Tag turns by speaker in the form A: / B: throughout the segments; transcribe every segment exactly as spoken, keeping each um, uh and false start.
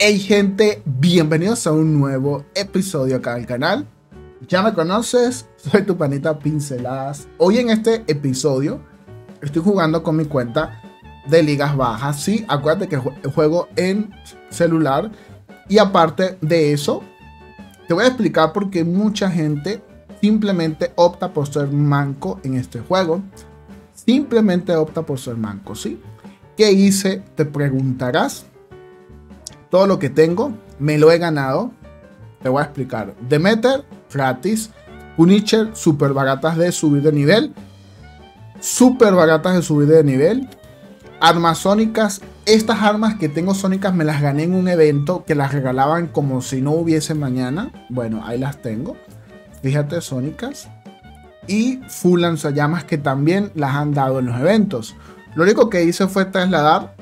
A: Hey gente, bienvenidos a un nuevo episodio acá del canal. Ya me conoces, soy tu panita Pinceladas. Hoy en este episodio estoy jugando con mi cuenta de ligas bajas. Sí, acuérdate que juego en celular. Y aparte de eso, te voy a explicar por qué mucha gente simplemente opta por ser manco en este juego. Simplemente opta por ser manco, ¿sí? ¿Qué hice? Te preguntarás. Todo lo que tengo me lo he ganado. Te voy a explicar. Demeter gratis. Punisher super baratas de subir de nivel. Super baratas de subir de nivel. Armas sónicas. Estas armas que tengo sónicas me las gané en un evento que las regalaban como si no hubiese mañana. Bueno, ahí las tengo. Fíjate, sónicas. Y full lanzallamas que también las han dado en los eventos. Lo único que hice fue trasladar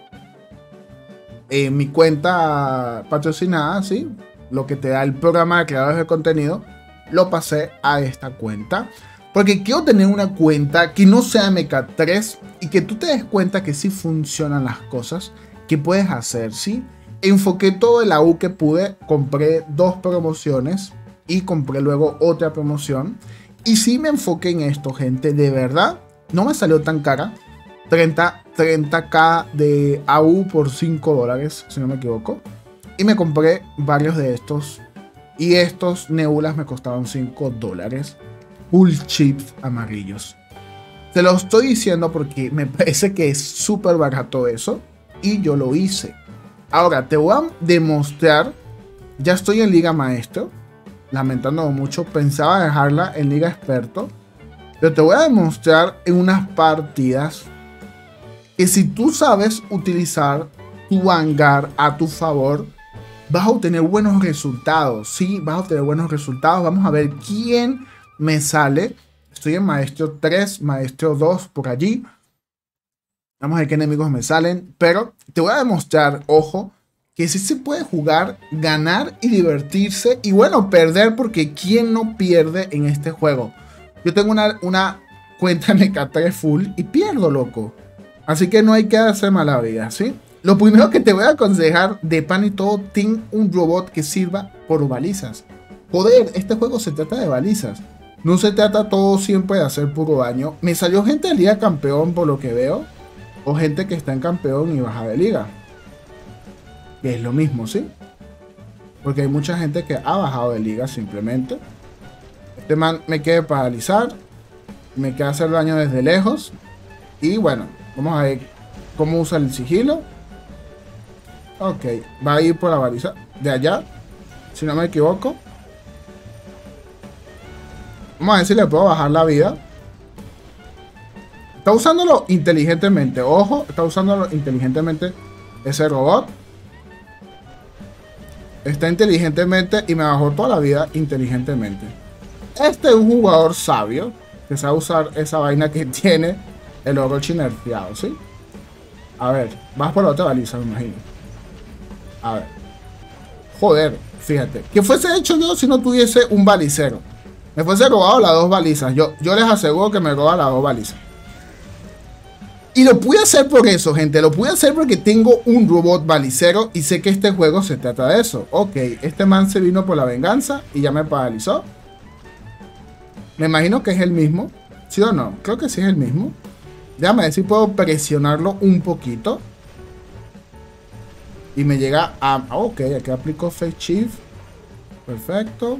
A: en mi cuenta patrocinada, ¿sí? Lo que te da el programa de creadores de contenido, lo pasé a esta cuenta. Porque quiero tener una cuenta que no sea M K tres y que tú te des cuenta que sí funcionan las cosas que puedes hacer, ¿sí? Enfoqué todo el A U que pude, compré dos promociones y compré luego otra promoción. Y sí me enfoqué en esto, gente, de verdad, no me salió tan cara. treinta k de A U por cinco dólares, si no me equivoco. Y me compré varios de estos. Y estos Nebulas me costaron cinco dólares. Full chips amarillos. Se lo estoy diciendo porque me parece que es súper barato eso. Y yo lo hice. Ahora te voy a demostrar. Ya estoy en Liga Maestro. Lamentándome mucho. Pensaba dejarla en Liga Experto. Pero te voy a demostrar en unas partidas que si tú sabes utilizar tu hangar a tu favor, vas a obtener buenos resultados. Sí, vas a obtener buenos resultados. Vamos a ver quién me sale. Estoy en Maestro tres, Maestro dos, por allí. Vamos a ver qué enemigos me salen. Pero te voy a demostrar, ojo, que sí se puede jugar, ganar y divertirse. Y bueno, perder, porque ¿quién no pierde en este juego? Yo tengo una, una cuenta M K tres full y pierdo, loco. Así que no hay que hacer mala vida, ¿sí? Lo primero que te voy a aconsejar, de pan y todo, ten un robot que sirva por balizas. Joder, este juego se trata de balizas. No se trata todo siempre de hacer puro daño. Me salió gente de liga campeón por lo que veo. O gente que está en campeón y baja de liga. Que es lo mismo, ¿sí? Porque hay mucha gente que ha bajado de liga simplemente. Este man me quiere paralizar. Me quiere hacer daño desde lejos. Y bueno, vamos a ver cómo usa el sigilo. Ok, va a ir por la baliza de allá, si no me equivoco. Vamos a ver si le puedo bajar la vida. Está usándolo inteligentemente. Ojo, está usándolo inteligentemente ese robot. Está inteligentemente y me bajó toda la vida inteligentemente. Este es un jugador sabio que sabe usar esa vaina que tiene el Orochi nerfeado, ¿sí? A ver, vas por la otra baliza, me imagino. A ver. Joder, fíjate. ¿Qué fuese hecho yo si no tuviese un balicero? Me fuese robado las dos balizas. Yo, yo les aseguro que me roba las dos balizas. Y lo pude hacer por eso, gente. Lo pude hacer porque tengo un robot balicero y sé que este juego se trata de eso. Ok, este man se vino por la venganza y ya me paralizó. Me imagino que es el mismo. ¿Sí o no? Creo que sí es el mismo. Déjame ver si puedo presionarlo un poquito. Y me llega a... Ok, aquí aplico Fake Shift. Perfecto.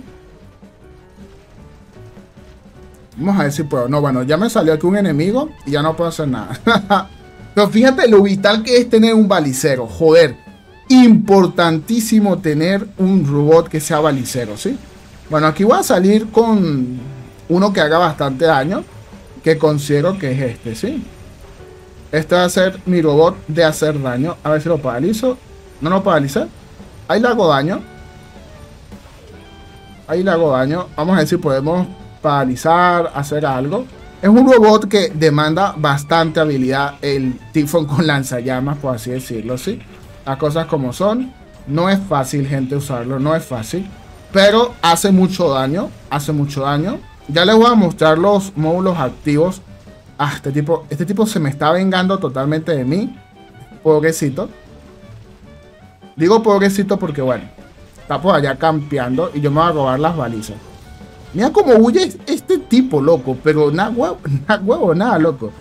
A: Vamos a ver si puedo. No, bueno, ya me salió aquí un enemigo y ya no puedo hacer nada. Pero fíjate lo vital que es tener un balicero. Joder. Importantísimo tener un robot que sea balicero, ¿sí? Bueno, aquí voy a salir con uno que haga bastante daño. Que considero que es este, ¿sí? Este va a ser mi robot de hacer daño. A ver si lo paralizo. No lo paralicé. Ahí le hago daño. Ahí le hago daño. Vamos a ver si podemos paralizar, hacer algo. Es un robot que demanda bastante habilidad. El tifón con lanzallamas, por así decirlo, ¿sí? Las cosas como son. No es fácil, gente, usarlo. No es fácil. Pero hace mucho daño. Hace mucho daño. Ya les voy a mostrar los módulos activos. Ah, este tipo, este tipo se me está vengando totalmente de mí. Pobrecito. Digo pobrecito porque, bueno, está por allá campeando y yo me voy a robar las balizas. Mira cómo huye este tipo, loco. Pero nada huevo, nada huevo, nada, loco.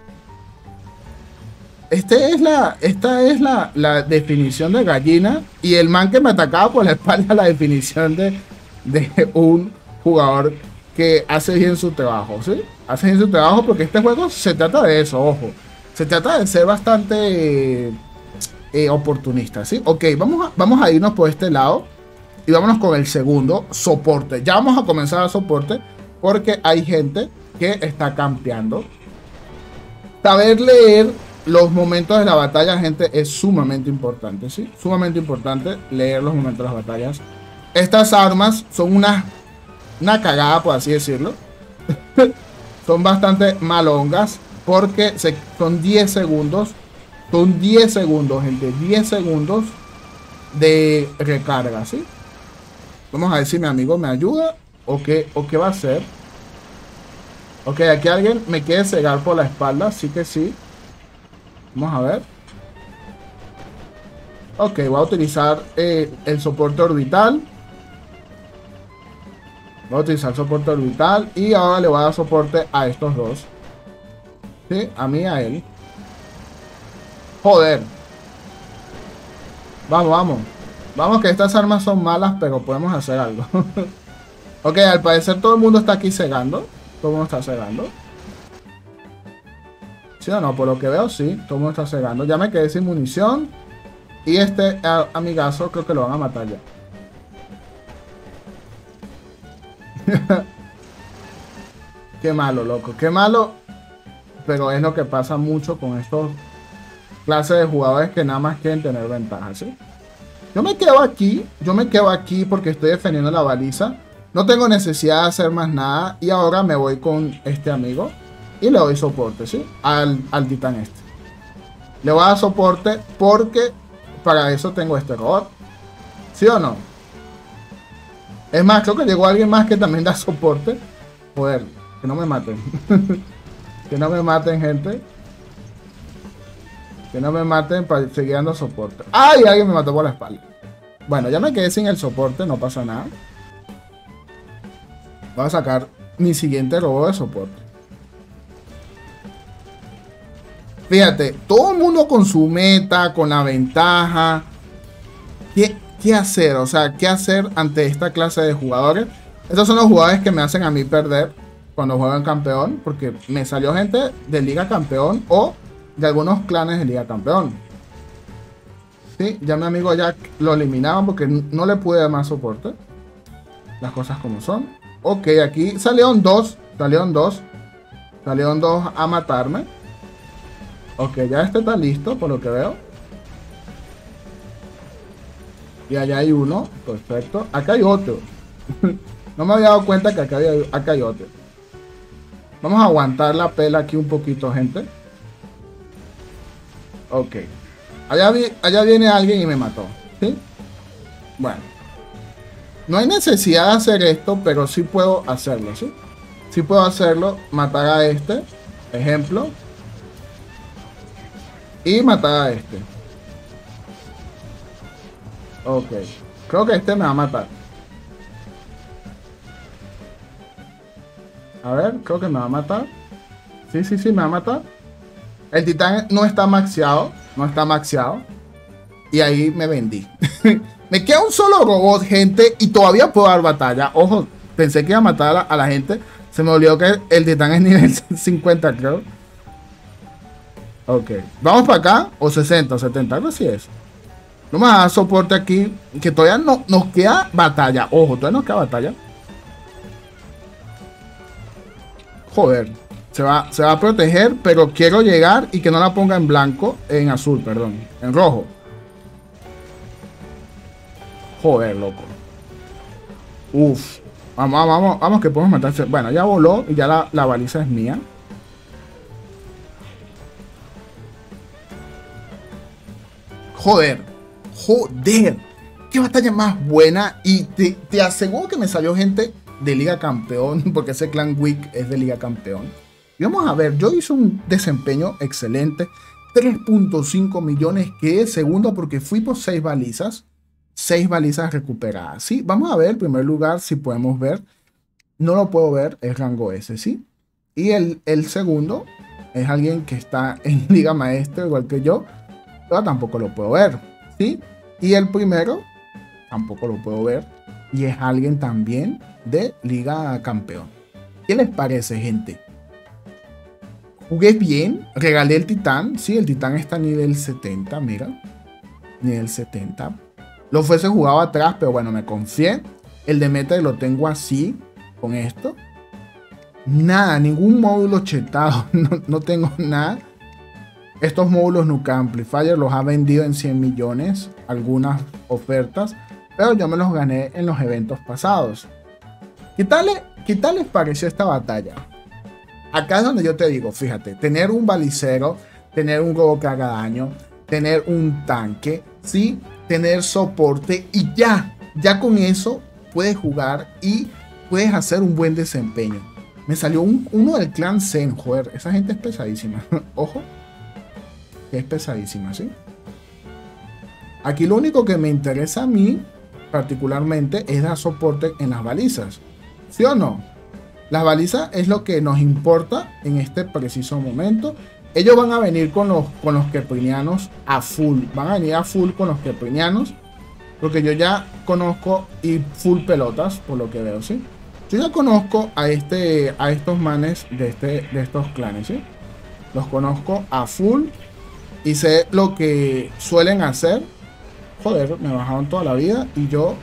A: Este es la, esta es la, la definición de gallina. Y el man que me atacaba por la espalda, la definición de, de un jugador que hace bien su trabajo, ¿sí? Hace bien su trabajo porque este juego se trata de eso, ojo. Se trata de ser bastante eh, oportunista, ¿sí? Ok, vamos a, vamos a irnos por este lado. Y vámonos con el segundo, soporte. Ya vamos a comenzar a soporte porque hay gente que está campeando. Saber leer los momentos de la batalla, gente, es sumamente importante, ¿sí? Sumamente importante leer los momentos de las batallas. Estas armas son una, una cagada, por así decirlo. Son bastante malongas porque se, son diez segundos. Son diez segundos, gente. diez segundos de recarga, ¿sí? Vamos a ver si mi amigo me ayuda o qué, o qué va a hacer. Ok, aquí alguien me quiere cegar por la espalda, sí que sí. Vamos a ver. Ok, voy a utilizar eh, el soporte orbital. Voy a utilizar el soporte orbital y ahora le voy a dar soporte a estos dos. Sí, a mí y a él. Joder. Vamos, vamos. Vamos que estas armas son malas, pero podemos hacer algo. Ok, al parecer todo el mundo está aquí cegando. Todo el mundo está cegando. ¿Sí o no? Por lo que veo, sí. Todo el mundo está cegando. Ya me quedé sin munición. Y este a, amigazo creo que lo van a matar ya. Qué malo, loco. Qué malo. Pero es lo que pasa mucho con estos clases de jugadores que nada más quieren tener ventaja, ¿sí? Yo me quedo aquí, yo me quedo aquí porque estoy defendiendo la baliza. No tengo necesidad de hacer más nada. Y ahora me voy con este amigo y le doy soporte, ¿sí? Al, al titán este. Le voy a dar soporte porque para eso tengo este robot. ¿Sí o no? Es más, creo que llegó alguien más que también da soporte. Joder, que no me maten. Que no me maten, gente. Que no me maten para seguir dando soporte. ¡Ay! Alguien me mató por la espalda. Bueno, ya me quedé sin el soporte, no pasa nada. Voy a sacar mi siguiente robot de soporte. Fíjate, todo el mundo con su meta, con la ventaja. ¿Qué, qué hacer? O sea, ¿qué hacer ante esta clase de jugadores? Estos son los jugadores que me hacen a mí perder cuando juego en campeón. Porque me salió gente de Liga Campeón o de algunos clanes de Liga Campeón. Sí, ya mi amigo Jack lo eliminaban porque no le pude dar más soporte. Las cosas como son. Ok, aquí salieron dos. Salieron dos. Salieron dos a matarme. Ok, ya este está listo por lo que veo. Y allá hay uno. Perfecto. Acá hay otro. No me había dado cuenta que acá, había, acá hay otro. Vamos a aguantar la pela aquí un poquito, gente. Ok. Allá, vi, allá viene alguien y me mató. ¿Sí? Bueno. No hay necesidad de hacer esto, pero sí puedo hacerlo, ¿sí? Sí puedo hacerlo. Matar a este. Ejemplo. Y matar a este. Ok. Creo que este me va a matar. A ver, creo que me va a matar. Sí, sí, sí, me va a matar. El titán no está maxeado. No está maxeado. Y ahí me vendí. Me queda un solo robot, gente. Y todavía puedo dar batalla. Ojo, pensé que iba a matar a la, a la gente. Se me olvidó que el titán es nivel cincuenta, creo. Ok. Vamos para acá. O sesenta, setenta. Algo así es. Vamos a dar soporte aquí. Que todavía no, nos queda batalla. Ojo, todavía nos queda batalla. Joder. Se va, se va a proteger, pero quiero llegar y que no la ponga en blanco. En azul, perdón. En rojo. Joder, loco. Uf. Vamos, vamos, vamos que podemos matarse. Bueno, ya voló y ya la, la baliza es mía. Joder. Joder. Qué batalla más buena. Y te, te aseguro que me salió gente de Liga Campeón. Porque ese clan Wick es de Liga Campeón. Y vamos a ver, yo hice un desempeño excelente. tres punto cinco millones, quedé segundo porque fui por seis balizas. seis balizas recuperadas, ¿sí? Vamos a ver el primer lugar si podemos ver. No lo puedo ver, es rango S, ¿sí? Y el, el segundo es alguien que está en Liga Maestra, igual que yo, pero tampoco lo puedo ver, ¿sí? Y el primero tampoco lo puedo ver, y es alguien también de Liga Campeón. ¿Qué les parece, gente? Jugué bien, regalé el titán, sí, el titán está a nivel setenta, mira, nivel setenta. Lo fuese jugado atrás, pero bueno, me confié. El de meta lo tengo así, con esto. Nada, ningún módulo chetado, no, no tengo nada. Estos módulos Nuka Amplifier los ha vendido en cien millones, algunas ofertas, pero yo me los gané en los eventos pasados. ¿Qué tal, qué tal les pareció esta batalla? Acá es donde yo te digo, fíjate, tener un balicero, tener un robo que haga daño, tener un tanque, sí, tener soporte y ya, ya con eso puedes jugar y puedes hacer un buen desempeño. Me salió un, uno del clan Zen, joder, esa gente es pesadísima. Ojo, que es pesadísima, ¿sí? Aquí lo único que me interesa a mí, particularmente, es dar soporte en las balizas. ¿Sí o no? Las balizas es lo que nos importa en este preciso momento. Ellos van a venir con los, con los keprinianos a full. Van a venir a full con los keprinianos. Porque yo ya conozco y full pelotas, por lo que veo, ¿sí? Yo ya conozco a, este, a estos manes de, este, de estos clanes, ¿sí? Los conozco a full. Y sé lo que suelen hacer. Joder, me bajaron toda la vida. Y yo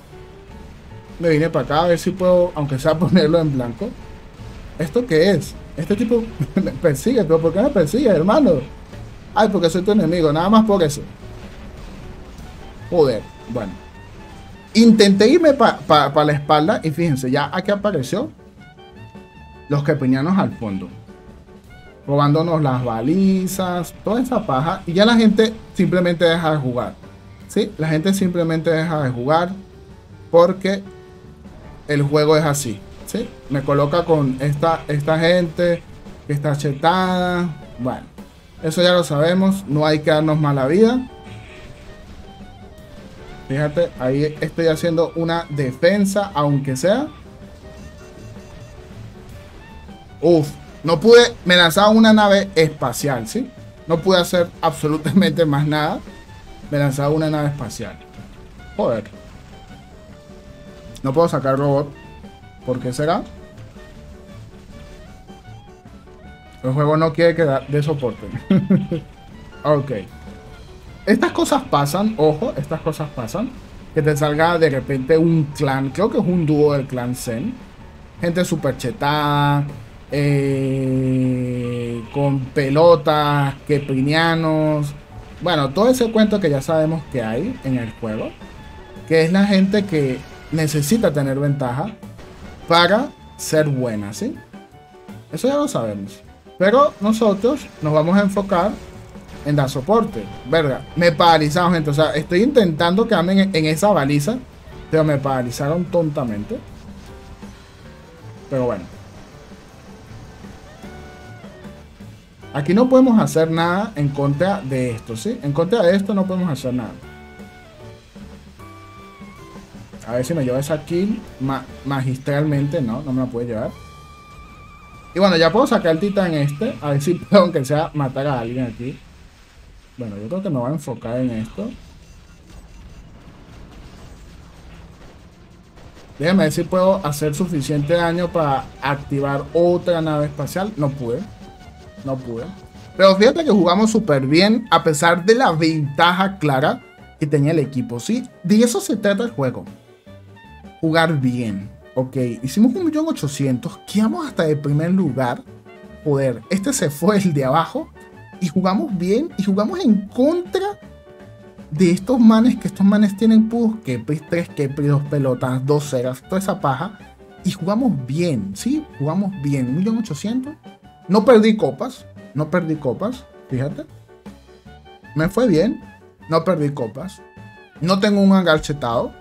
A: me vine para acá a ver si puedo, aunque sea ponerlo en blanco. ¿Esto qué es? Este tipo me persigue, pero ¿por qué me persigue, hermano? Ay, porque soy tu enemigo, nada más por eso. Joder, bueno. Intenté irme para pa, pa la espalda y fíjense, ya aquí apareció los keprinianos al fondo. Robándonos las balizas, toda esa paja. Y ya la gente simplemente deja de jugar. ¿Sí? La gente simplemente deja de jugar porque el juego es así. ¿Sí? Me coloca con esta, esta gente que está chetada. Bueno, eso ya lo sabemos. No hay que darnos mala vida. Fíjate, ahí estoy haciendo una defensa, aunque sea. Uf, no pude, me lanzaba una nave espacial, ¿sí? No pude hacer absolutamente más nada. Me lanzaba una nave espacial. Joder. No puedo sacar robot. ¿Por qué será? El juego no quiere que de soporte. Ok. Estas cosas pasan, ojo, estas cosas pasan. Que te salga de repente un clan, creo que es un dúo del clan Zen. Gente super chetada, eh, con pelotas, keprinianos. Bueno, todo ese cuento que ya sabemos que hay en el juego. Que es la gente que necesita tener ventaja para ser buena, ¿sí? Eso ya lo sabemos. Pero nosotros nos vamos a enfocar en dar soporte. Verga, me paralizaron, gente. O sea, estoy intentando quedarme en, en esa baliza, pero me paralizaron tontamente. Pero bueno. Aquí no podemos hacer nada en contra de esto, ¿sí? En contra de esto no podemos hacer nada. A ver si me lleva esa kill ma magistralmente. No, no me la puede llevar. Y bueno, ya puedo sacar el titán este. A ver si puedo, aunque sea, matar a alguien aquí. Bueno, yo creo que me voy a enfocar en esto. Déjame ver si puedo hacer suficiente daño para activar otra nave espacial. No pude. No pude. Pero fíjate que jugamos súper bien a pesar de la ventaja clara que tenía el equipo. Sí, de eso se trata el juego. Jugar bien. Ok, hicimos un millón ochocientos. Quedamos hasta el primer lugar. Joder, este se fue el de abajo. Y jugamos bien. Y jugamos en contra de estos manes. Que estos manes tienen puros Kepris, tres Kepris, dos pelotas, dos ceras, toda esa paja. Y jugamos bien, ¿sí? Jugamos bien. un millón ochocientos. No perdí copas. No perdí copas. Fíjate. Me fue bien. No perdí copas. No tengo un hangar chetado.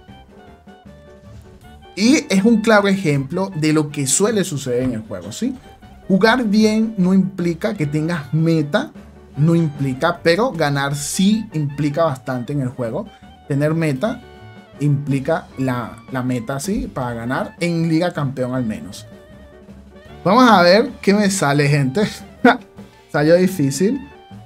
A: Y es un claro ejemplo de lo que suele suceder en el juego, ¿sí? Jugar bien no implica que tengas meta no implica, pero ganar sí implica bastante en el juego. Tener meta implica la, la meta, sí, para ganar en Liga Campeón al menos. Vamos a ver qué me sale, gente. Salió difícil.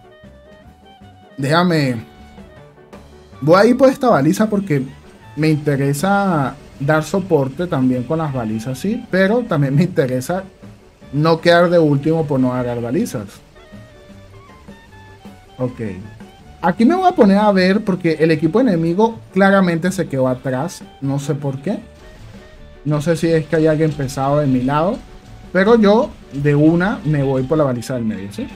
A: Déjame. Voy a ir por esta baliza porque me interesa dar soporte también con las balizas, sí. Pero también me interesa no quedar de último por no agarrar balizas. Ok. Aquí me voy a poner a ver porque el equipo enemigo claramente se quedó atrás. No sé por qué. No sé si es que hay alguien pesado de mi lado. Pero yo de una me voy por la baliza del medio, ¿sí?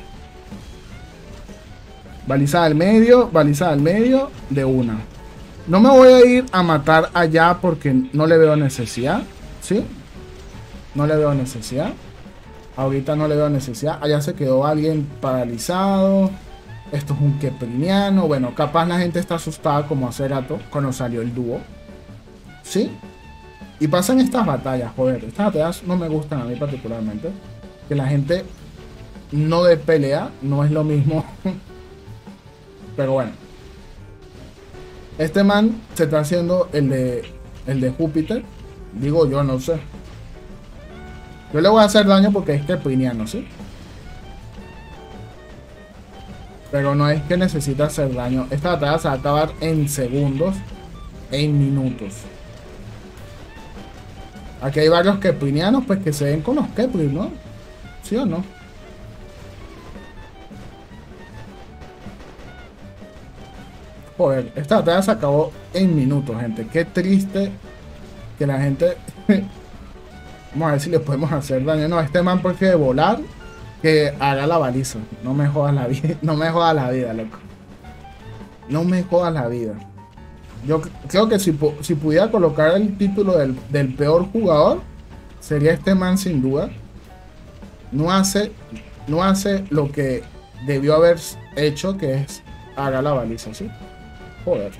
A: Baliza del medio, baliza del medio, de una. No me voy a ir a matar allá porque no le veo necesidad, ¿sí? No le veo necesidad. Ahorita no le veo necesidad. Allá se quedó alguien paralizado. Esto es un kepriniano. Bueno, capaz la gente está asustada como hace rato cuando salió el dúo, ¿sí? Y pasan estas batallas, joder. Estas batallas no me gustan a mí particularmente. Que la gente no de pelea, no es lo mismo. Pero bueno. Este man se está haciendo el de, el de Júpiter. Digo yo, no sé. Yo le voy a hacer daño porque es kepriniano, ¿sí? Pero no es que necesita hacer daño. Esta batalla se va a acabar en segundos. En minutos. Aquí hay varios keprinianos, pues que se ven con los kepris, ¿no? ¿Sí o no? Joder, esta batalla se acabó en minutos, gente. Qué triste que la gente... Vamos a ver si le podemos hacer daño. No, este man prefiere volar que haga la baliza. No me jodas la vida. No me jodas la vida, loco. No me jodas la vida. Yo creo que si, si pudiera colocar el título del, del peor jugador, sería este man sin duda. No hace, no hace lo que debió haber hecho, que es haga la baliza, ¿sí? Joder.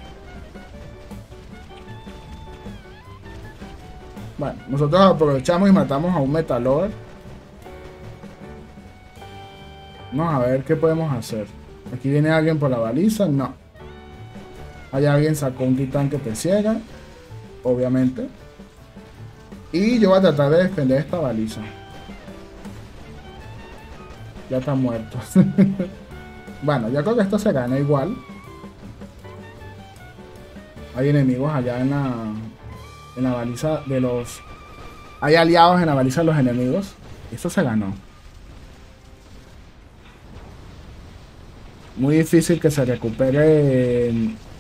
A: Bueno, nosotros aprovechamos y matamos a un Metalover. Vamos a ver qué podemos hacer. Aquí viene alguien por la baliza. No. Hay alguien sacó un titán que te ciega. Obviamente. Y yo voy a tratar de defender esta baliza. Ya está muerto. Bueno, yo creo que esto se gana igual. Hay enemigos allá en la, en la baliza de los... Hay aliados en la baliza de los enemigos. Esto se ganó. Muy difícil que se recupere.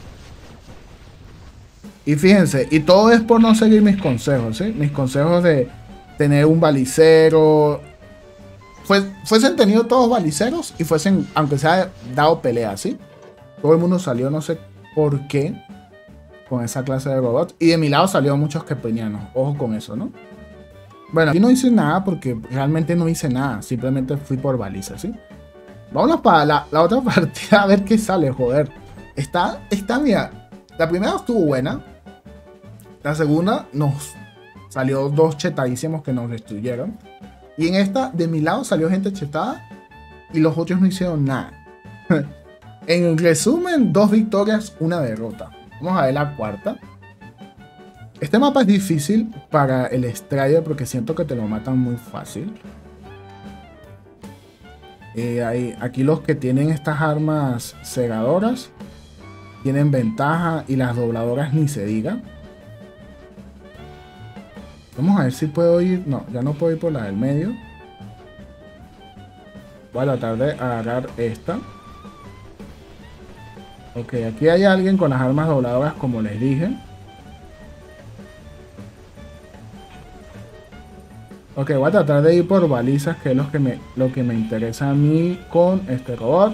A: Y fíjense, y todo es por no seguir mis consejos, ¿sí? Mis consejos de tener un balicero. Fue, fuesen tenido todos baliceros y fuesen, aunque sea dado pelea, ¿sí? Todo el mundo salió, no sé por qué, con esa clase de robots. Y de mi lado salieron muchos keprinianos. Ojo con eso, ¿no? Bueno, aquí no hice nada porque realmente no hice nada. Simplemente fui por baliza, ¿sí? Vámonos para la, la otra partida a ver qué sale, joder. Está, está, mira. La primera estuvo buena. La segunda nos salió dos chetadísimos que nos destruyeron. Y en esta, de mi lado, salió gente chetada. Y los otros no hicieron nada. En resumen, dos victorias, una derrota. Vamos a ver la cuarta. Este mapa es difícil para el Strider porque siento que te lo matan muy fácil. Eh, hay, aquí los que tienen estas armas cegadoras tienen ventaja y las dobladoras ni se digan. Vamos a ver si puedo ir. No, ya no puedo ir por la del medio. Voy a tratar de agarrar esta. Ok, aquí hay alguien con las armas dobladoras como les dije. Ok, voy a tratar de ir por balizas, que es lo que me, lo que me interesa a mí con este robot.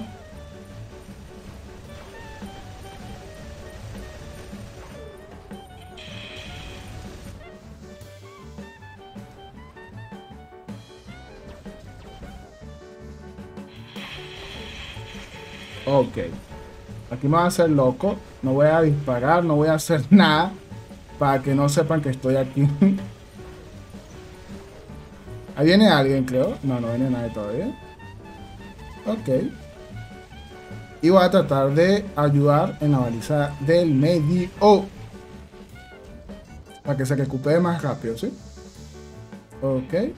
A: Ok. Aquí me voy a hacer loco. No voy a disparar, no voy a hacer nada. Para que no sepan que estoy aquí. Ahí viene alguien, creo. No, no viene nadie todavía. Ok. Y voy a tratar de ayudar en la baliza del medio. Para que se recupere más rápido, ¿sí? Ok.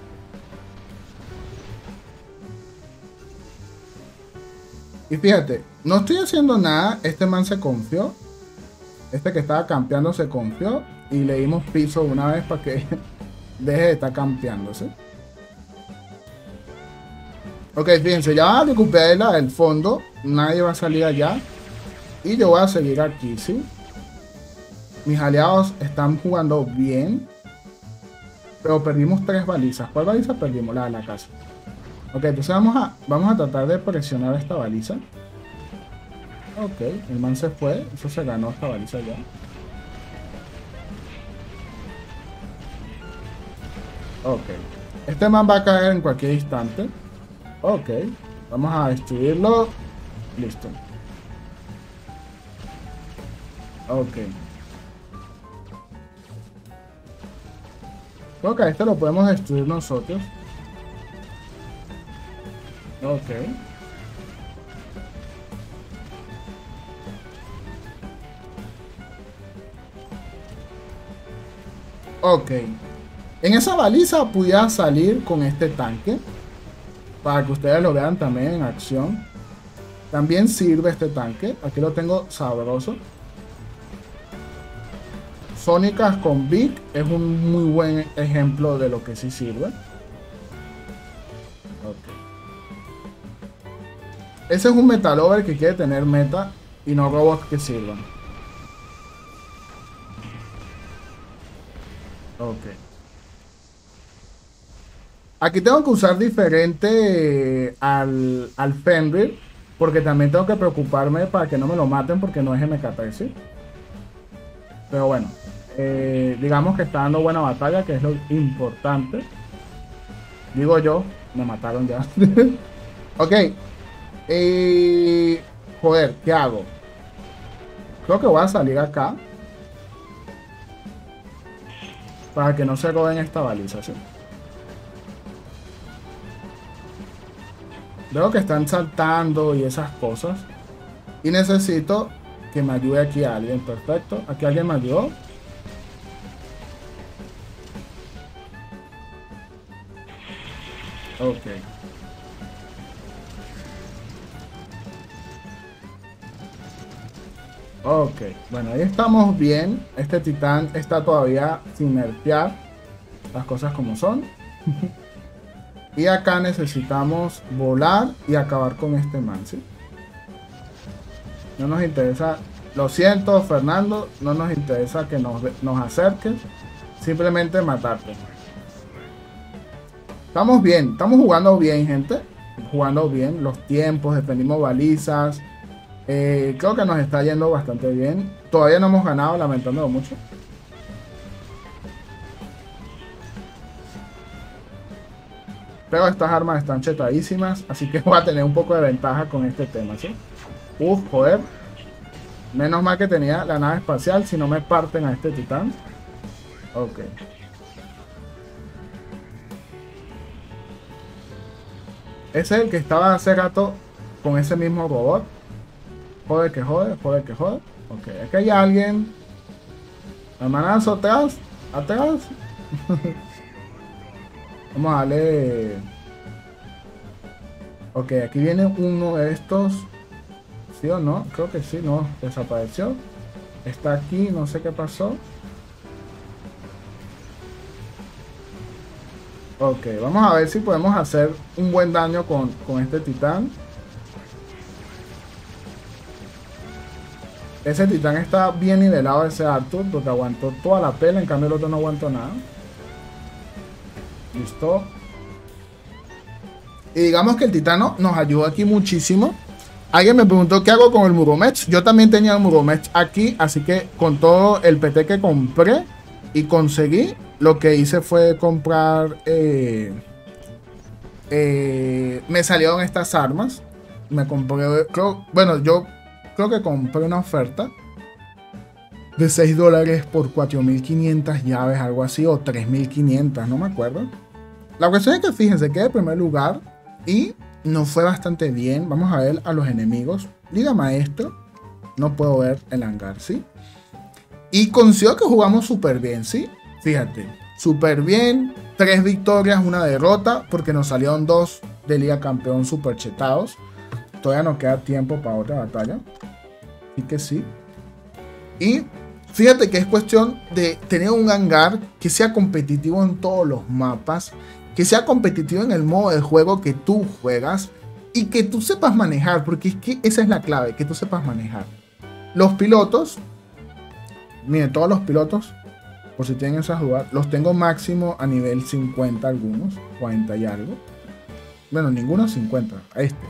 A: Y fíjate, no estoy haciendo nada. Este man se confió. Este que estaba campeando se confió. Y le dimos piso una vez para que deje de estar campeándose. Ok, fíjense, ya va a recuperar la del fondo. Nadie va a salir allá. Y yo voy a seguir aquí, ¿sí? Mis aliados están jugando bien. Pero perdimos tres balizas. ¿Cuál baliza perdimos? La de la casa. Ok, entonces vamos a, vamos a tratar de presionar esta baliza. Ok, el man se fue. Eso se ganó esta baliza ya. Ok. Este man va a caer en cualquier instante. Ok. Vamos a destruirlo. Listo. Ok. Creo que a este lo podemos destruir nosotros. Ok. Ok. En esa baliza pudiera salir con este tanque. Para que ustedes lo vean también en acción. También sirve este tanque. Aquí lo tengo sabroso. Sónicas con Vic es un muy buen ejemplo de lo que sí sirve. Ok. Ese es un Metalover que quiere tener meta y no robots que sirvan. Ok. Aquí tengo que usar diferente al, al Fenrir. Porque también tengo que preocuparme para que no me lo maten porque no es M K tres, ¿sí? Pero bueno. Eh, digamos que está dando buena batalla, que es lo importante. Digo yo. Me mataron ya. Ok. Eh, joder, ¿qué hago? Creo que voy a salir acá. Para que no se roben esta baliza, ¿sí? Veo que están saltando y esas cosas. Y necesito que me ayude aquí alguien. Perfecto. Aquí alguien me ayudó. Ok. Ok. Bueno, ahí estamos bien. Este titán está todavía sin nerfear. Las cosas como son. Y acá necesitamos volar y acabar con este man, ¿sí? No nos interesa, lo siento Fernando, no nos interesa que nos, nos acerques, simplemente matarte. Estamos bien, estamos jugando bien, gente. Jugando bien, los tiempos, defendimos balizas. Eh, creo que nos está yendo bastante bien. Todavía no hemos ganado, lamentándolo mucho. Pero estas armas están chetadísimas, así que voy a tener un poco de ventaja con este tema, ¿sí? Uf, joder. Menos mal que tenía la nave espacial, si no me parten a este titán. Ok. Ese es el que estaba hace rato con ese mismo robot. Joder que jode, joder que jode. Ok, aquí hay alguien. Hermanazo, atrás, atrás. Vamos a darle. Ok, aquí viene uno de estos. ¿Sí o no? Creo que sí, no. Desapareció. Está aquí, no sé qué pasó. Ok, vamos a ver si podemos hacer un buen daño con, con este titán. Ese titán está bien nivelado, ese Arthur, porque aguantó toda la pela. En cambio el otro no aguantó nada. Listo. Y digamos que el titano nos ayudó aquí muchísimo. Alguien me preguntó qué hago con el Muromech. Yo también tenía el Muromech aquí, así que con todo el P T que compré y conseguí, lo que hice fue comprar... Eh, eh, me salieron estas armas. Me compré... Creo, bueno, yo creo que compré una oferta de seis dólares por cuatro mil quinientas llaves, algo así, o tres mil quinientas, no me acuerdo. La cuestión es que fíjense que de primer lugar y nos fue bastante bien. Vamos a ver a los enemigos. Liga Maestro. No puedo ver el hangar, ¿sí? Y considero que jugamos súper bien, ¿sí? Fíjate, súper bien. Tres victorias, una derrota, porque nos salieron dos de Liga Campeón super chetados. Todavía nos queda tiempo para otra batalla. Así que sí. Y fíjate que es cuestión de tener un hangar que sea competitivo en todos los mapas. Que sea competitivo en el modo de juego que tú juegas. Y que tú sepas manejar, porque es que esa es la clave, que tú sepas manejar. Los pilotos, miren, todos los pilotos, por si tienen esas dudas, los tengo máximo a nivel cincuenta algunos, cuarenta y algo. Bueno, ninguno cincuenta, a este.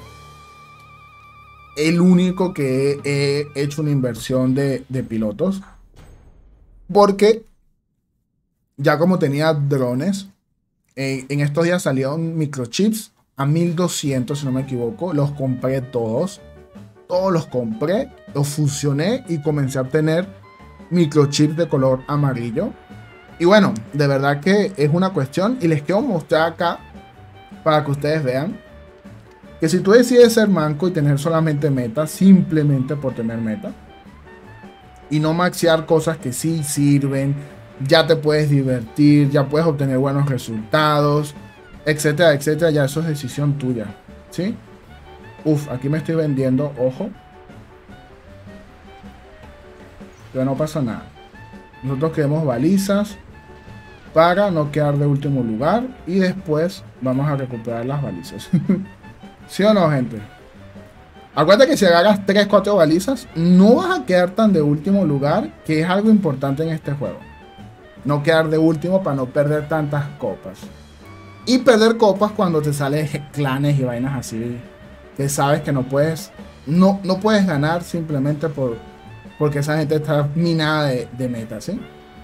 A: El único que he, he hecho una inversión de, de pilotos. Porque ya como tenía drones, eh, en estos días salieron microchips a mil doscientos, si no me equivoco. Los compré todos. Todos los compré, los fusioné y comencé a obtener microchips de color amarillo. Y bueno, de verdad que es una cuestión. Y les quiero mostrar acá para que ustedes vean que si tú decides ser manco y tener solamente meta, simplemente por tener meta, y no maxear cosas que sí sirven, ya te puedes divertir, ya puedes obtener buenos resultados, etcétera, etcétera. Ya eso es decisión tuya, ¿sí? Uf, aquí me estoy vendiendo, ojo. Pero no pasa nada. Nosotros queremos balizas para no quedar de último lugar. Y después vamos a recuperar las balizas. ¿Sí o no, gente? Acuérdate que si agarras tres, cuatro balizas, no vas a quedar tan de último lugar, que es algo importante en este juego. No quedar de último para no perder tantas copas. Y perder copas cuando te salen clanes y vainas así, que sabes que no puedes, no, no puedes ganar simplemente por, porque esa gente está minada de, de meta, ¿sí?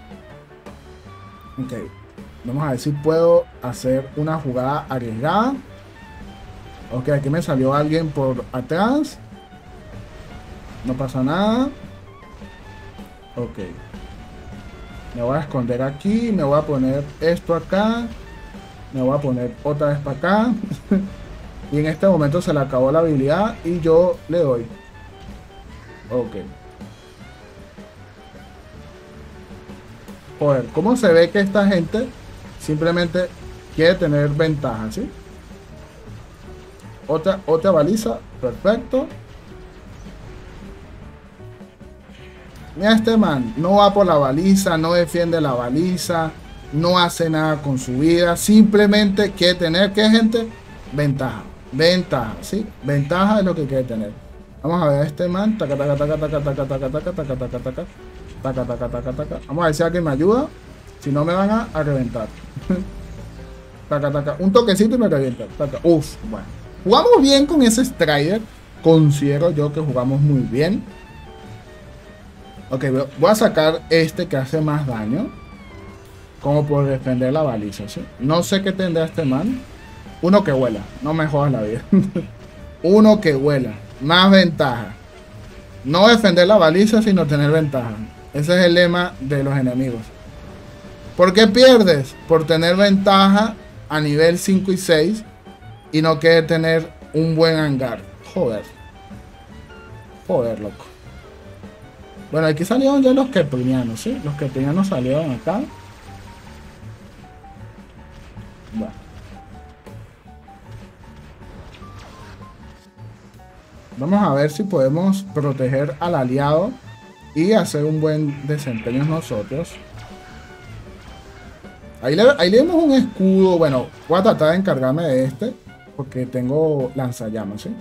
A: Ok, vamos a ver si puedo hacer una jugada arriesgada. Ok, aquí me salió alguien por atrás. No pasa nada. Ok, me voy a esconder aquí, me voy a poner esto acá, me voy a poner otra vez para acá. Y en este momento se le acabó la habilidad y yo le doy. Ok. Joder, ¿cómo se ve que esta gente simplemente quiere tener ventaja, ¿sí? Otra, otra baliza. Perfecto. Mira, este man no va por la baliza, no defiende la baliza, no hace nada con su vida. Simplemente quiere tener, ¿qué, gente? Ventaja. Ventaja, ¿sí? Ventaja es lo que quiere tener. Vamos a ver a este man. Taca, taca, taca, taca, taca, taca, taca, taca, taca, taca, taca. Taca, taca, taca, taca. Vamos a ver si alguien me ayuda. Si no, me van a, a reventar. Taca, taca. Un toquecito y me revienta. Taca. Uf, bueno. Jugamos bien con ese Strider. Considero yo que jugamos muy bien. Ok, voy a sacar este que hace más daño. Como por defender la baliza, ¿sí? No sé qué tendrá este man. Uno que vuela. No me jodas la vida. Uno que vuela. Más ventaja. No defender la baliza, sino tener ventaja. Ese es el lema de los enemigos. ¿Por qué pierdes? Por tener ventaja a nivel cinco y seis y no querer tener un buen hangar. Joder. Joder, loco. Bueno, aquí salieron ya los keprinianos, ¿sí? Los keprinianos salieron acá. Bueno. Vamos a ver si podemos proteger al aliado y hacer un buen desempeño nosotros. Ahí le, ahí le vemos un escudo. Bueno, voy a tratar de encargarme de este porque tengo lanzallamas, ¿sí?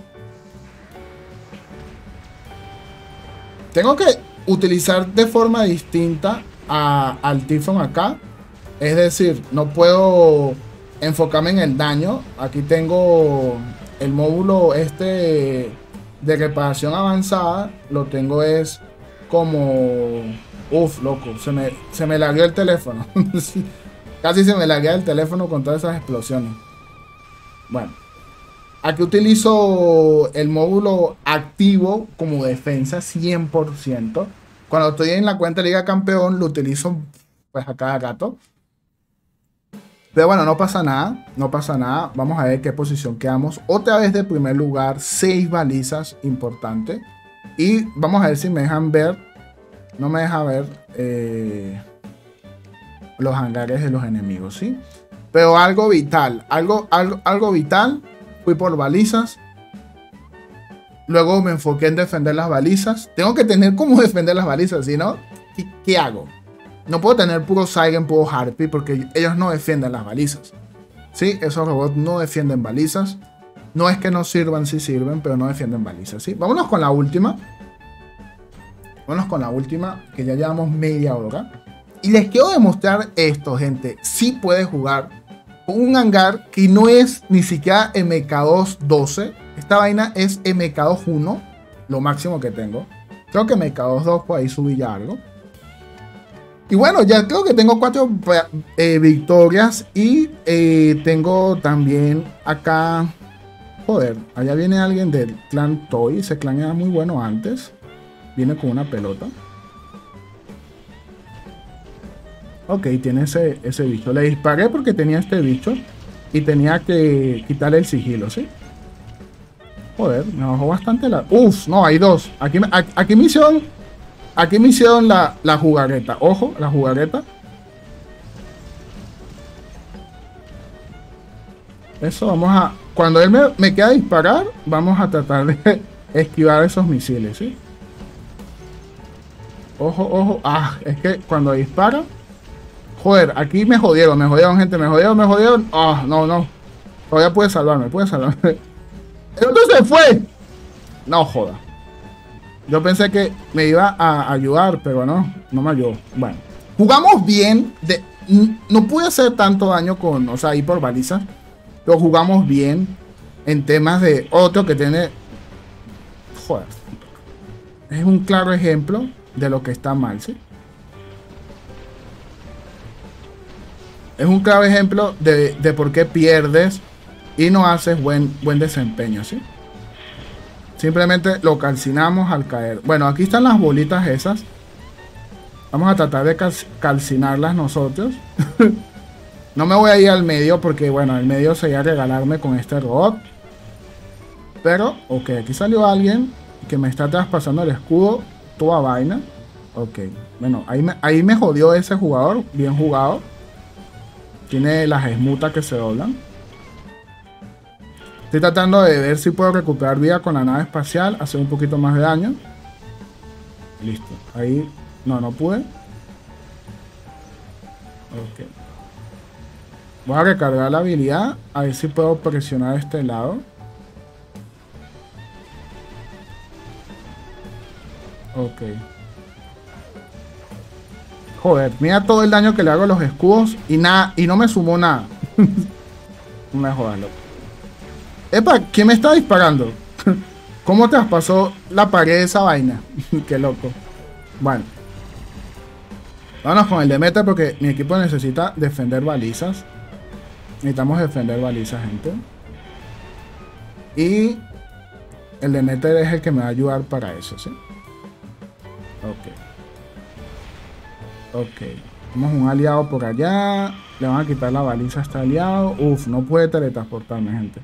A: Tengo que utilizar de forma distinta a, al Typhon acá. Es decir, no puedo enfocarme en el daño. Aquí tengo el módulo este de reparación avanzada. Lo tengo es como... Uf, loco, se me, se me lagueó el teléfono. Casi se me laguea el teléfono con todas esas explosiones. Bueno, aquí utilizo el módulo activo como defensa cien por ciento. Cuando estoy en la cuenta de Liga Campeón lo utilizo pues a cada rato. Pero bueno, no pasa nada, no pasa nada. Vamos a ver qué posición quedamos. Otra vez de primer lugar, seis balizas, importante. Y vamos a ver si me dejan ver. No me deja ver eh, los hangares de los enemigos, ¿sí? Pero algo vital, algo, algo, algo vital. Fui por balizas. Luego me enfoqué en defender las balizas. Tengo que tener cómo defender las balizas, ¿sí, no? ¿Qué, qué hago? No puedo tener puro Siren, puro Harpy, porque ellos no defienden las balizas. Sí, esos robots no defienden balizas. No es que no sirvan, sí sirven, pero no defienden balizas, ¿sí? Vámonos con la última. Vámonos con la última, que ya llevamos media hora. Y les quiero demostrar esto, gente. Sí puede jugar con un hangar que no es ni siquiera M K dos doce. Esta vaina es M K dos uno, lo máximo que tengo. Creo que M K dos dos por ahí subí ya algo. Y bueno, ya creo que tengo cuatro eh, victorias. Y eh, tengo también acá... Joder, allá viene alguien del clan Toy. Ese clan era muy bueno antes. Viene con una pelota. Ok, tiene ese, ese bicho. Le disparé porque tenía este bicho. Y tenía que quitarle el sigilo, ¿sí? Joder, me bajó bastante la... Uf, no, hay dos. Aquí, aquí, aquí me hicieron... Aquí me hicieron la, la jugareta. Ojo, la jugareta. Eso, vamos a... Cuando él me, me queda disparar, vamos a tratar de esquivar esos misiles, ¿sí? Ojo, ojo. Ah, es que cuando dispara... Joder, aquí me jodieron, me jodieron, gente. Me jodieron, me jodieron. Ah, oh, no, no. Todavía puede salvarme, puede salvarme. ¡El otro se fue! No joda. Yo pensé que me iba a ayudar, pero no, no me ayudó. Bueno, jugamos bien. De, no pude hacer tanto daño con, o sea, ir por balizas. Pero jugamos bien en temas de otro que tiene... Joder. Es un claro ejemplo de lo que está mal, ¿sí? Es un claro ejemplo de, de por qué pierdes y no haces buen, buen desempeño, ¿sí? Simplemente lo calcinamos al caer. Bueno, aquí están las bolitas esas. Vamos a tratar de cal calcinarlas nosotros. No me voy a ir al medio porque, bueno, el medio sería regalarme con este robot. Pero, ok, aquí salió alguien que me está traspasando el escudo. Toda vaina. Ok, bueno, ahí me, ahí me jodió ese jugador. Bien jugado. Tiene las esmutas que se doblan. Estoy tratando de ver si puedo recuperar vida con la nave espacial. Hacer un poquito más de daño. Listo. Ahí. No, no pude. Ok. Voy a recargar la habilidad. A ver si puedo presionar este lado. Ok. Joder. Mira todo el daño que le hago a los escudos. Y nada. Y no me sumó nada. No me jodas, loco. Epa, ¿quién me está disparando? ¿Cómo traspasó la pared de esa vaina? Qué loco. Bueno. Vámonos con el Demeter porque mi equipo necesita defender balizas. Necesitamos defender balizas, gente. Y el Demeter es el que me va a ayudar para eso, ¿sí? Ok. Ok. Tenemos un aliado por allá. Le van a quitar la baliza a este aliado. Uf, no puede teletransportarme, gente.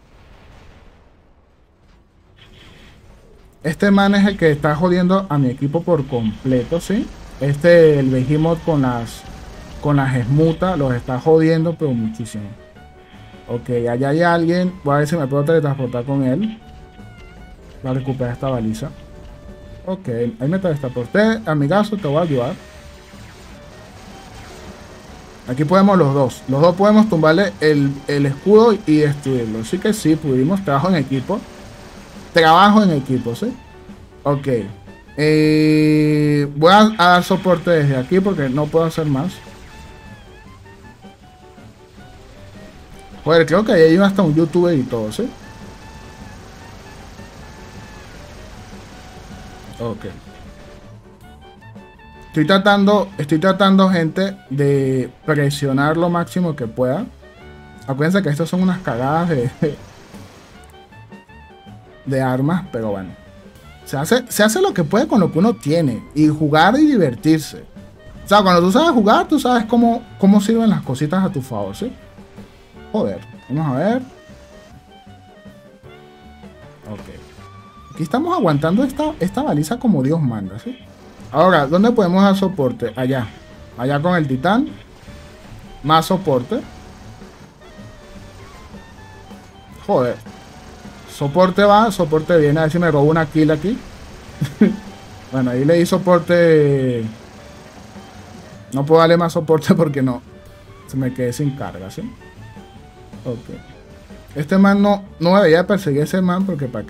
A: Este man es el que está jodiendo a mi equipo por completo, ¿sí? Este, el Behemoth con las con las esmutas, los está jodiendo, pero muchísimo. Ok, allá hay alguien. Voy a ver si me puedo teletransportar con él. Voy a recuperar esta baliza. Ok, ahí me teletransporté. Amigazo, te voy a ayudar. Aquí podemos los dos. Los dos podemos tumbarle el, el escudo y destruirlo. Así que sí, pudimos. Trabajo en equipo. Trabajo en equipo, ¿sí? Ok. Eh, voy a, a dar soporte desde aquí porque no puedo hacer más. Joder, creo que ahí hay hasta un youtuber y todo, ¿sí? Ok. Estoy tratando, estoy tratando, gente, de presionar lo máximo que pueda. Acuérdense que estas son unas cagadas de... de armas, pero bueno, se hace, se hace lo que puede con lo que uno tiene y jugar y divertirse. O sea, cuando tú sabes jugar, tú sabes cómo, cómo sirven las cositas a tu favor, ¿sí? Joder, vamos a ver. Ok. Aquí estamos aguantando esta, esta baliza como Dios manda, ¿sí? Ahora, ¿dónde podemos dar soporte? Allá. Allá con el titán. Más soporte. Joder. Soporte va, soporte viene. A ver si me robo una kill aquí. Bueno, ahí le di soporte. No puedo darle más soporte porque no. Se me quedé sin carga, ¿sí? Ok. Este man no, no debería perseguir a ese man porque para qué.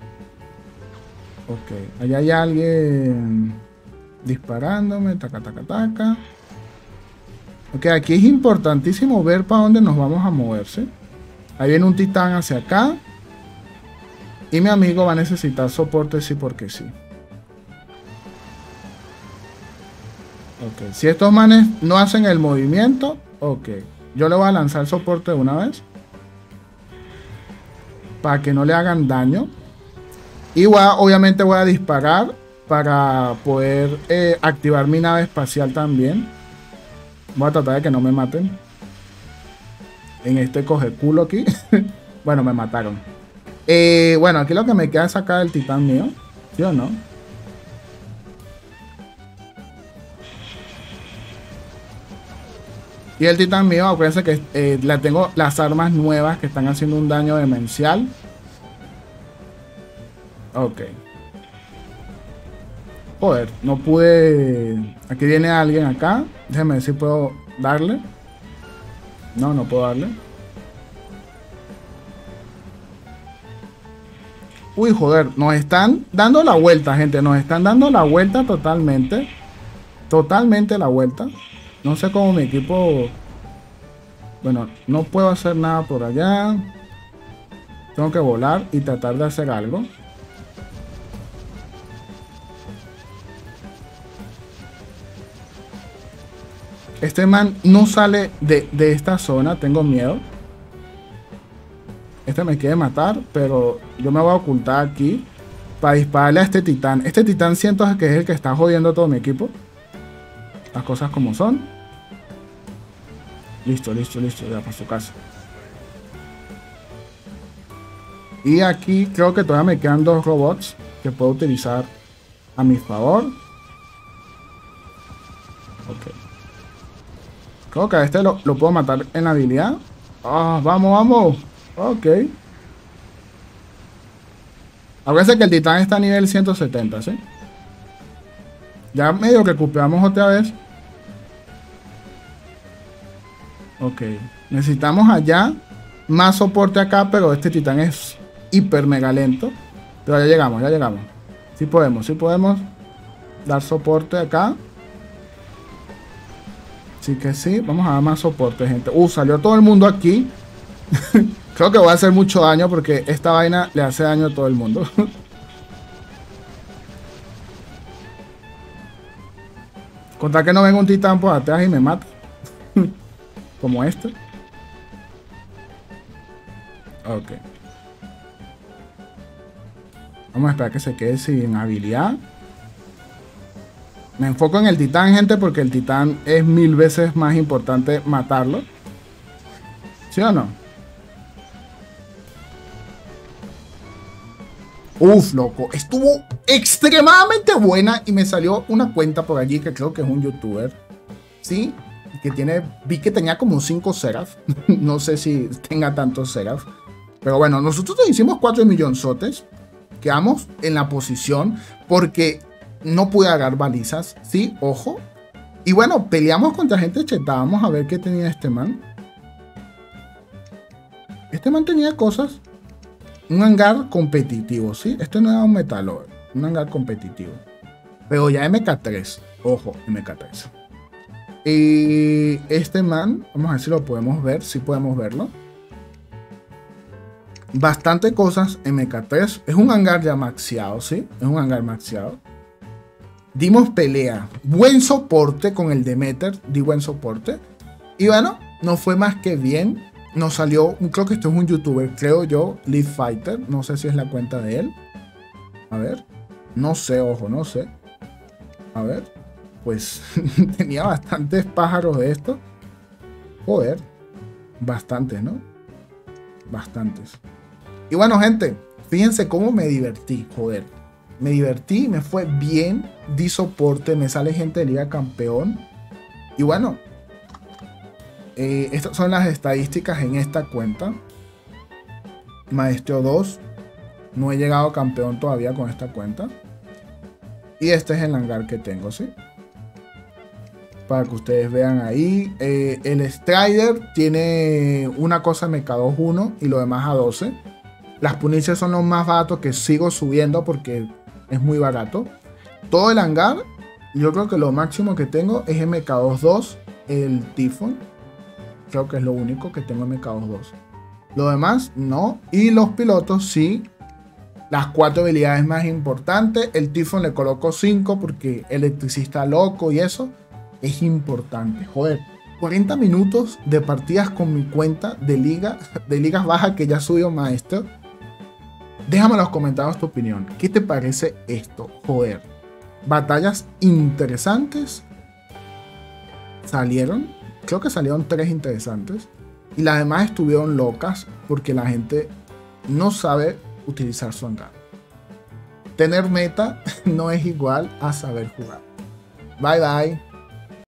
A: Ok. Allá hay alguien disparándome. Taca, taca, taca. Ok, aquí es importantísimo ver para dónde nos vamos a moverse. Ahí viene un titán hacia acá. Y mi amigo va a necesitar soporte sí porque sí. Ok, si estos manes no hacen el movimiento, ok. Yo le voy a lanzar soporte de una vez. Para que no le hagan daño. Y voy a, obviamente voy a disparar para poder eh, activar mi nave espacial también. Voy a tratar de que no me maten. En este coge culo aquí. Bueno, me mataron. Eh, bueno, aquí lo que me queda es sacar el titán mío. ¿Sí o no? Y el titán mío, acuérdense que eh, la tengo las armas nuevas que están haciendo un daño demencial. Ok. Joder, no pude. Aquí viene alguien acá. Déjenme ver si puedo darle. No, no puedo darle. Uy, joder, nos están dando la vuelta, gente. Nos están dando la vuelta totalmente. Totalmente la vuelta. No sé cómo mi equipo... Bueno, no puedo hacer nada por allá. Tengo que volar y tratar de hacer algo. Este man no sale de, de esta zona. Tengo miedo. Este me quiere matar, pero yo me voy a ocultar aquí para dispararle a este titán. Este titán siento que es el que está jodiendo a todo mi equipo. Las cosas como son. Listo, listo, listo. Ya para su casa. Y aquí creo que todavía me quedan dos robots que puedo utilizar a mi favor. Ok. Creo que a este lo, lo puedo matar en la habilidad. Ah, vamos, vamos. Ok. Acuérdense que el titán está a nivel ciento setenta, ¿sí? Ya medio que recuperamos otra vez. Ok. Necesitamos allá más soporte acá, pero este titán es hiper mega lento. Pero ya llegamos, ya llegamos. Sí podemos, sí podemos dar soporte acá. Sí que sí. Vamos a dar más soporte, gente. Uh, salió todo el mundo aquí. Creo que voy a hacer mucho daño porque esta vaina le hace daño a todo el mundo. Contar que no venga un titán por atrás y me mata. Como este. Ok. Vamos a esperar que se quede sin habilidad. Me enfoco en el titán, gente, porque el titán es mil veces más importante matarlo. ¿Sí o no? Uf, loco. Estuvo extremadamente buena y me salió una cuenta por allí que creo que es un youtuber. ¿Sí? Que tiene... Vi que tenía como cinco seraph. No sé si tenga tantos seraph. Pero bueno, nosotros hicimos cuatro millonzotes. Quedamos en la posición porque no pude agarrar balizas. Sí, ojo. Y bueno, peleamos contra gente chetada. Vamos a ver qué tenía este man. Este man tenía cosas... Un hangar competitivo, ¿sí? Este no era un Metalover, un hangar competitivo. Pero ya M K tres, ojo, M K tres. Y este man, vamos a ver si lo podemos ver, si podemos verlo. Bastante cosas M K tres. Es un hangar ya maxiado, ¿sí? Es un hangar maxiado. Dimos pelea. Buen soporte con el Demeter, di buen soporte. Y bueno, no fue más que bien. Nos salió, creo que esto es un youtuber, creo yo, Lead Fighter. No sé si es la cuenta de él. A ver. No sé, ojo, no sé. A ver. pues tenía bastantes pájaros de estos. Joder, bastantes, ¿no? Bastantes. Y bueno, gente, fíjense cómo me divertí, joder. Me divertí, me fue bien, di soporte, me sale gente de Liga Campeón. Y bueno, eh, estas son las estadísticas en esta cuenta. Maestro dos, no he llegado campeón todavía con esta cuenta. Y este es el hangar que tengo, ¿sí? Para que ustedes vean ahí. Eh, el Strider tiene una cosa M K dos uno y lo demás a doce. Las Punishers son los más baratos que sigo subiendo porque es muy barato. Todo el hangar, yo creo que lo máximo que tengo es M K dos dos, el Typhon. Creo que es lo único que tengo M K dos dos. Lo demás, no. Y los pilotos, sí. Las cuatro habilidades más importantes. El Typhon le coloco cinco porque electricista loco y eso es importante. Joder, cuarenta minutos de partidas con mi cuenta de liga, de ligas bajas que ya subió Maestro. Déjame en los comentarios tu opinión. ¿Qué te parece esto? Joder. Batallas interesantes. Salieron. Creo que salieron tres interesantes. Y las demás estuvieron locas porque la gente no sabe utilizar su hangar. Tener meta no es igual a saber jugar. Bye bye.